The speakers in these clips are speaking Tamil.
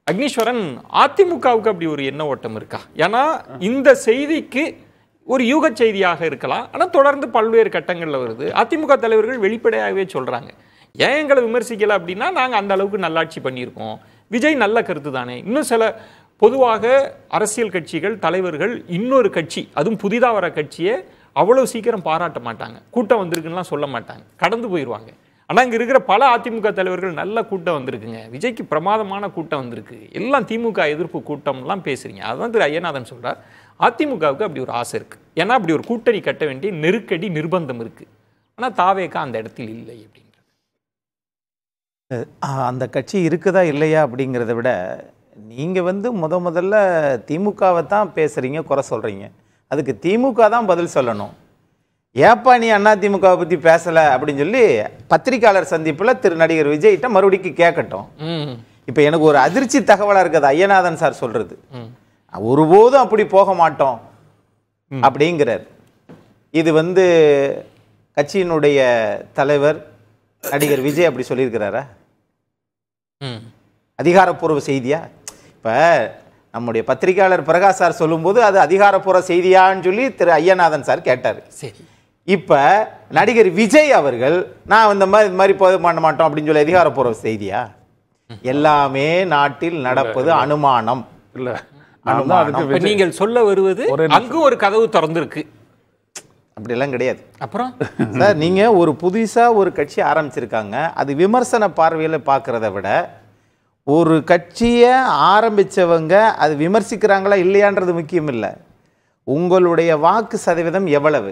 அக்னீஸ்வரன், அதிமுகவுக்கு அப்படி ஒரு எண்ண ஓட்டம் இருக்கா? ஏன்னா இந்த செய்திக்கு ஒரு யூக செய்தியாக இருக்கலாம், ஆனால் தொடர்ந்து பல்வேறு கட்டங்களில் வருது. அதிமுக தலைவர்கள் வெளிப்படையாகவே சொல்றாங்க, ஏன் எங்களை விமர்சிக்கல அப்படின்னா நாங்கள் அந்த அளவுக்கு நல்லாட்சி பண்ணியிருக்கோம், விஜய் நல்ல கருத்து தானே. இன்னும் சில பொதுவாக அரசியல் கட்சிகள் தலைவர்கள் இன்னொரு கட்சி, அதுவும் புதிதாக வர கட்சியை அவ்வளவு சீக்கிரம் பாராட்ட மாட்டாங்க, கூட்டம் வந்திருக்குன்னா சொல்ல மாட்டாங்க, கடந்து போயிடுவாங்க. ஆனால் இங்கே இருக்கிற பல அதிமுக தலைவர்கள் நல்ல கூட்டம் வந்திருக்குங்க, விஜய்க்கு பிரமாதமான கூட்டம் வந்திருக்கு, எல்லாம் திமுக எதிர்ப்பு கூட்டம்லாம் பேசுறீங்க. அதுதான் திரு ஐயநாதன் சொல்றார், அதிமுகவுக்கு அப்படி ஒரு ஆசை இருக்கு, ஏன்னா அப்படி ஒரு கூட்டணி கட்ட வேண்டிய நெருக்கடி நிர்பந்தம் இருக்கு. ஆனால் தாவேகா அந்த இடத்தில் இல்லை அப்படின்றது. அந்த கட்சி இருக்குதா இல்லையா அப்படிங்கிறத விட நீங்கள் முதல்ல திமுகவை தான் பேசுகிறீங்க, குறை சொல்கிறீங்க. அதுக்கு திமுக தான் பதில் சொல்லணும். ஏப்பா நீ அதிமுகவை பற்றி பேசலை அப்படின்னு சொல்லி பத்திரிகையாளர் சந்திப்பில் திரு நடிகர் விஜய்கிட்ட மறுபடியும் கேட்கட்டும். இப்போ எனக்கு ஒரு அதிர்ச்சி தகவலாக இருக்குது ஐயநாதன் சார் சொல்கிறது, ஒருபோதும் அப்படி போக மாட்டோம் அப்படிங்கிறார். இது கட்சியினுடைய தலைவர் நடிகர் விஜய் அப்படி சொல்லியிருக்கிறாரா? அதிகாரப்பூர்வ செய்தியா? இப்போ நம்முடைய பத்திரிகையாளர் பிரகாஷ் சார் சொல்லும்போது அது அதிகாரப்பூர்வ செய்தியான்னு சொல்லி திரு ஐயநாதன் சார் கேட்டார். சரி, இப்போ நடிகர் விஜய் அவர்கள் நான் இந்த மாதிரி போக பண்ண மாட்டோம் அப்படின்னு சொல்லி அதிகாரப்பூர்வ செய்தியா? எல்லாமே நாட்டில் நடப்பது அனுமானம். இல்ல, நீங்கள் சொல்ல வருவது அங்கு ஒரு கதவு திறந்திருக்கு அப்படியெல்லாம் கிடையாது. அப்புறம் சார், நீங்கள் ஒரு புதுசாக ஒரு கட்சி ஆரம்பிச்சிருக்காங்க, அது விமர்சன பார்வையில் பார்க்குறத விட ஒரு கட்சியை ஆரம்பித்தவங்க அது விமர்சிக்கிறாங்களா இல்லையான்றது முக்கியம் இல்லை. உங்களுடைய வாக்கு சதவீதம் எவ்வளவு?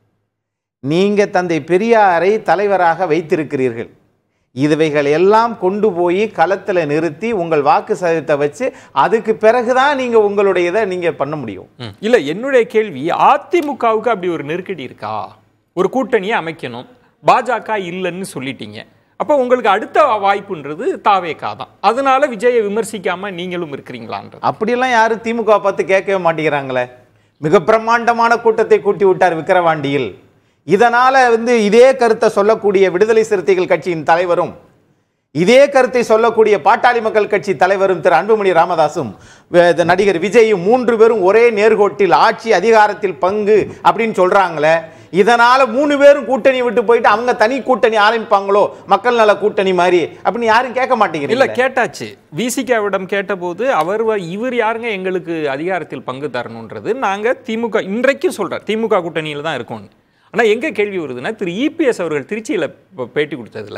நீங்கள் தந்தை பெரியாரை தலைவராக வைத்திருக்கிறீர்கள், இதுவைகள் எல்லாம் கொண்டு போய் களத்தில் நிறுத்தி உங்கள் வாக்கு சதவீதத்தை வச்சு அதுக்கு பிறகுதான் நீங்கள் உங்களுடைய இதை நீங்கள் பண்ண முடியும். இல்லை, என்னுடைய கேள்வி, அதிமுகவுக்கு அப்படி ஒரு நெருக்கடி இருக்கா? ஒரு கூட்டணியை அமைக்கணும், பாஜக இல்லைன்னு சொல்லிட்டீங்க, அப்போ உங்களுக்கு அடுத்த வாய்ப்புன்றது தாவேகா தான், அதனால விஜயை விமர்சிக்காம நீங்களும் இருக்கிறீங்களான்ற? அப்படியெல்லாம் யாரும் திமுக பார்த்து கேட்கவே மாட்டேங்கிறாங்களே. மிக பிரம்மாண்டமான கூட்டத்தை கூட்டி விட்டார் விக்கிரவாண்டியில். இதனால இதே கருத்தை சொல்லக்கூடிய விடுதலை சிறுத்தைகள் கட்சியின் தலைவரும் இதே கருத்தை சொல்லக்கூடிய பாட்டாளி மக்கள் கட்சி தலைவரும் திரு அன்புமணி ராமதாசும் நடிகர் விஜயும் 3 பேரும் ஒரே நேர்கோட்டில் ஆட்சி அதிகாரத்தில் பங்கு அப்படின்னு சொல்றாங்களே. இதனால 3 பேரும் கூட்டணி விட்டு போயிட்டு அவங்க தனி கூட்டணி ஆரம்பிப்பாங்களோ, மக்கள் நல கூட்டணி மாதிரி அப்படின்னு யாரும் கேட்க மாட்டேங்கிறீங்க. இல்ல, கேட்டாச்சு. விசிகாவிடம் கேட்டபோது இவர் யாருங்க எங்களுக்கு அதிகாரத்தில் பங்கு தரணுன்றது, நாங்க திமுக இன்றைக்கும் சொல்றார் திமுக கூட்டணியில் தான் இருக்கோம். ஆனால் எங்கே கேள்வி வருதுன்னா, திரு இபிஎஸ் அவர்கள் திருச்சியில் பேட்டி கொடுத்ததுல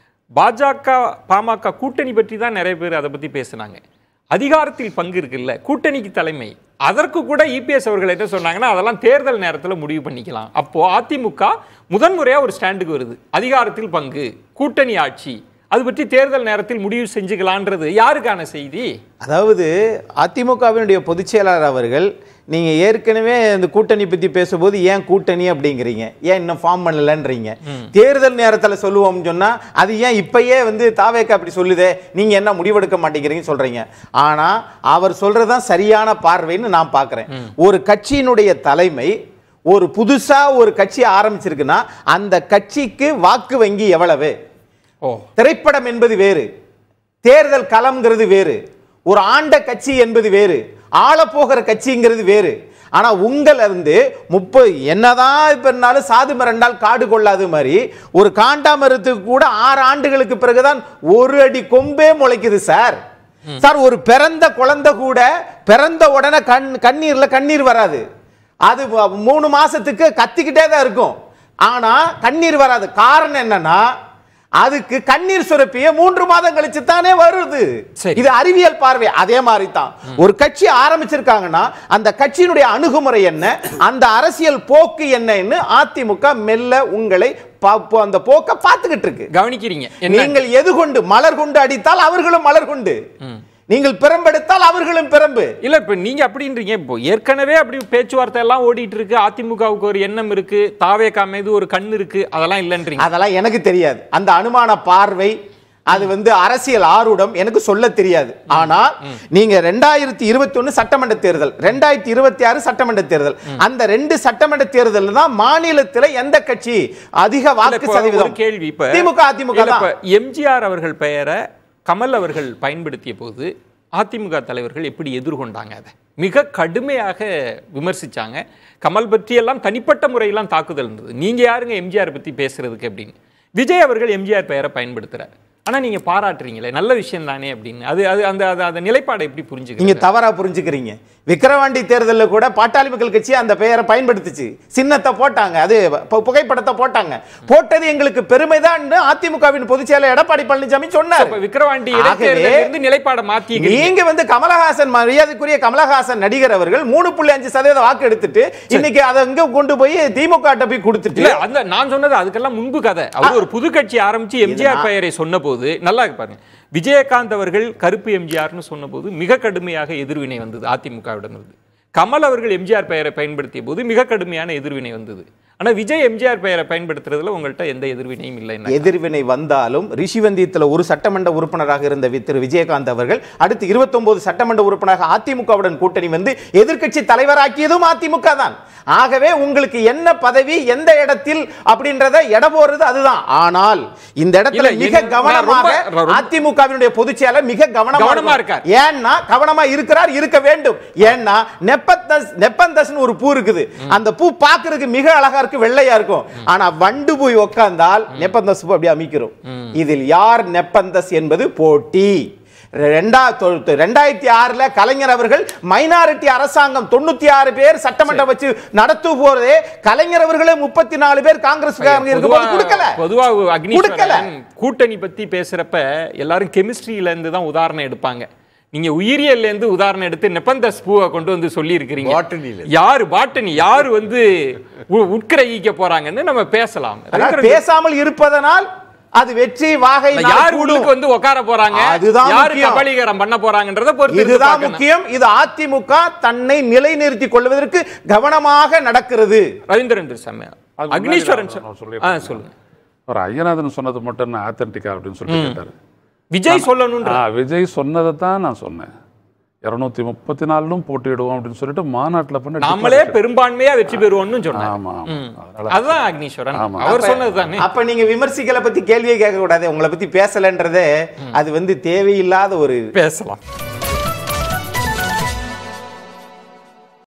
பாஜக பாமக கூட்டணி பற்றி தான் நிறைய பேர் அதை பற்றி பேசுனாங்க. அதிகாரத்தில் பங்கு இருக்குல்ல, கூட்டணிக்கு தலைமை, அதற்கு கூட இபிஎஸ் அவர்கள் என்ன சொன்னாங்கன்னா, அதெல்லாம் தேர்தல் நேரத்தில் முடிவு பண்ணிக்கலாம். அப்போ அதிமுக முதன்முறையாக ஒரு ஸ்டாண்டுக்கு வருது, அதிகாரத்தில் பங்கு, கூட்டணி ஆட்சி, அது பற்றி தேர்தல் நேரத்தில் முடிவு செஞ்சுக்கலான்றது யாருக்கான செய்தி? அதாவது அதிமுகவினுடைய பொதுச் செயலாளர் அவர்கள், நீங்கள் ஏற்கனவே இந்த கூட்டணி பற்றி பேசும்போது ஏன் கூட்டணி அப்படிங்கிறீங்க, ஏன் இன்னும் ஃபார்ம் பண்ணலன்றீங்க. தேர்தல் நேரத்தில் சொல்லுவோம்னு சொன்னால் அது ஏன் இப்பயே தாவேக்கா அப்படி சொல்லுதே, நீங்கள் என்ன முடிவெடுக்க மாட்டேங்கிறீங்கன்னு சொல்கிறீங்க. ஆனால் அவர் சொல்கிறது தான் சரியான பார்வைன்னு நான் பார்க்குறேன். ஒரு கட்சியினுடைய தலைமை ஒரு புதுசாக ஒரு கட்சி ஆரம்பிச்சிருக்குன்னா அந்த கட்சிக்கு வாக்கு வங்கி எவ்வளவு? திரைப்படம் என்பது வேறு, தேர்தல் களம்ங்கிறது வேறு, ஒரு ஆண்ட கட்சி என்பது வேறு, ஆள போகிற கட்சிங்கிறது வேறு. ஆனா உங்கள் 30 என்னதான் பெருநாளும் சாது மரண்டால் காடு கொள்ளாது மாதிரி ஒரு காண்டாமரத்துக்கு கூட 6 ஆண்டுகளுக்கு பிறகுதான் ஒரு அடி கொம்பே முளைக்குது சார். சார், ஒரு பிறந்த குழந்தை கூட பிறந்த உடனே கண்ணீர்ல கண்ணீர் வராது, அது 3 மாசத்துக்கு கத்திக்கிட்டே தான் இருக்கும், ஆனா கண்ணீர் வராது. காரணம் என்னன்னா அதுக்கு கண்ணீர் சுரப்பிய 3 மாதம் கழிச்சு தானே வருது. இது அறிவியல் பார்வை. அதே மாதிரி தான் ஒரு கட்சி ஆரம்பிச்சிருக்காங்கன்னா அந்த கட்சியினுடைய அணுகுமுறை என்ன, அந்த அரசியல் போக்கு என்னன்னு அதிமுக மெல்ல உங்களை அந்த போக்க பார்த்துக்கிட்டு இருக்கு, கவனிக்கிறீங்க. நீங்கள் எது கொண்டு மலர் கொண்டு அடித்தால் அவர்களும் மலர் கொண்டு, நீங்கள் பிரம்பெடுத்தால் அவர்களும் பிரம்பு. இல்ல, இப்ப நீங்க அப்படின்றீங்க, இப்போ ஏற்கனவே அப்படி பேச்சுவார்த்தை எல்லாம் ஓடிட்டு இருக்கு, அதிமுகவுக்கு ஒரு எண்ணம் இருக்கு, தாவேகா மீது ஒரு கண் இருக்கு, அதெல்லாம் இல்லன்றீங்க. அதெல்லாம் எனக்கு தெரியாது, அந்த அனுமான பார்வை அது அரசியல் ஆர்வம் எனக்கு சொல்ல தெரியாது. ஆனா நீங்க 2021 சட்டமன்ற தேர்தல், 2026 சட்டமன்ற தேர்தல், அந்த 2 சட்டமன்ற தேர்தல் தான் மாநிலத்தில் எந்த கட்சி அதிக வாக்கு சதவீதம்? கேள்வி, இப்ப திமுக அதிமுக. எம்ஜிஆர் அவர்கள் பெயரை கமல் அவர்கள் பயன்படுத்திய போது அதிமுக தலைவர்கள் எப்படி எதிர்கொண்டாங்க? அதை மிக கடுமையாக விமர்சிச்சாங்க. கமல் பற்றியெல்லாம் தனிப்பட்ட முறையெல்லாம் தாக்குதல் இருந்தது. நீங்க யாருங்க எம்ஜிஆர் பத்தி பேசுறதுக்கு அப்படின்னு. விஜய் அவர்கள் எம்ஜிஆர் பெயரை பயன்படுத்துறாரு. ஆனா நீங்க பாராட்டுறீங்களே, நல்ல விஷயம் தானே அப்படின்னு. அது அது அந்த அந்த நிலைப்பாடை எப்படி புரிஞ்சுக்கிறீங்க? நீங்க தவறா புரிஞ்சுக்கிறீங்க. விக்கிரவாண்டி தேர்தலில் கூட பாட்டாளி மக்கள் கட்சி அந்த பெயரை பயன்படுத்துச்சு, சின்னத்தை போட்டாங்க, அது புகைப்படத்தை போட்டாங்க. போட்டது எங்களுக்கு பெருமைதான் அதிமுகவின் பொதுச் செயலர் எடப்பாடி பழனிசாமி சொன்னார். விக்கிரவாண்டி இடைத்தேர்தலிலிருந்து நிலைப்பாடை மாத்தி நீங்க வந்து கமலஹாசன், மரியாதைக்குரிய கமலஹாசன் நடிகர் அவர்கள் 3.5% வாக்கு எடுத்துட்டு இன்னைக்கு அதை இங்க கொண்டு போய் திமுக போய் கொடுத்துட்டு, அந்த நான் சொன்னது அதுக்கெல்லாம் முன்பு கதை. அவர் ஒரு புது கட்சி ஆரம்பிச்சு எம்ஜிஆர் பெயரை சொன்ன போது நல்லா பாருங்க, விஜயகாந்த் அவர்கள் கருப்பு எம்ஜிஆர்னு சொன்னபோது மிக கடுமையாக எதிர்வினை வந்தது அதிமுகவிடமிருந்து. கமல் அவர்கள் எம்ஜிஆர் பெயரை பயன்படுத்திய போது மிக கடுமையான எதிர்வினை வந்தது. ஆனா விஜய் எம்ஜிஆர் பெயரை பயன்படுத்துறதுல உங்கள்கிட்ட எந்த எதிர்வினையும் இல்லை. எதிர்வினை வந்தாலும் ரிஷிவந்தியத்தில் ஒரு சட்டமன்ற உறுப்பினராக இருந்த திரு விஜயகாந்த் அவர்கள் அடுத்து 29 சட்டமன்ற உறுப்பினராக அதிமுகவுடன் கூட்டணி வந்து எதிர்க்கட்சி தலைவராக்கியதும் அதிமுக தான். ஆகவே உங்களுக்கு என்ன பதவி எந்த இடத்தில் அப்படின்றத எடை போறது அதுதான். ஆனால் இந்த இடத்துல மிக கவனமாக அதிமுகவினுடைய பொதுச் செயலர் மிக கவனமா இருக்கார். ஏன்னா கவனமா இருக்கிறார், இருக்க வேண்டும். ஏன்னா நெப்பந்தஸ்னு ஒரு பூ இருக்குது, அந்த பூ பார்க்கிறதுக்கு மிக அழகா இருக்கு, வெள்ளையா இருக்கும். ஆனா வண்டு போய் உட்கார்ந்தால் நெப்பந்தஸ் பூ அப்படியே அமைக்கிறோம். இதில் யார் நெப்பந்தஸ் என்பது போட்டி. 2006 கலைஞர் அவர்கள் மைனாரிட்டி அரசாங்கம் 96 பேர் சட்டமன்றம் வச்சு நடத்து போறதே கலைஞர் அவர்களே 34 பேர் காங்கிரஸ் கொடுக்கல. பொதுவாக அக்னிஸ்வரன் கூட்டணி பத்தி பேசுறப்ப எல்லாரும் கெமிஸ்ட்ரியில இருந்து தான் உதாரணம் எடுப்பாங்க. நீங்க உயிரியல்ல இருந்து உதாரணம் எடுத்து நெப்பந்தஸ் பூவை கொண்டு வந்து சொல்லி இருக்கிறீங்க. யாரு பாட்டனி, யாரு வந்து உட்கிரகிக்க போறாங்கன்னு நம்ம பேசலாம். பேசாமல் இருப்பதனால் அது வெற்றி வாகை யார் உள்ளுக்கு வந்து உட்கார போறாங்க, யாரு கபலீகரம் பண்ண போறாங்கன்றத பொறுத்து இதுதான் முக்கியம். இது அதிமுக தன்னை நிலைநிறுத்திக் கொள்வதற்கு கவனமாக நடக்கிறது. ரவீந்திரன் அக்னீஸ்வரன் சொல்லுங்க. ஒரு ஐயநாதன் சொன்னது மட்டும் ஆத்தென்டிக்கா அப்படின்னு சொல்லி கேட்டாரு. விஜய் சொல்லணும். விஜய் சொன்னதை தான் நான் சொன்னேன். 234 போட்டியிடுவோம் அப்படின்னு சொல்லிட்டு மாநாட்டில் பண்ணி நாமளே பெரும்பான்மையா வெற்றி பெறுவோம்னு சொன்னாங்க. அதுதான் அக்னீஸ்வரன் அவர் சொன்னதுதானே. அப்ப நீங்க விமர்சிகளை பத்தி கேள்வியே கேட்க கூடாது, உங்களை பத்தி பேசலன்றதே அது வந்து தேவையில்லாத ஒரு பேசலாம்.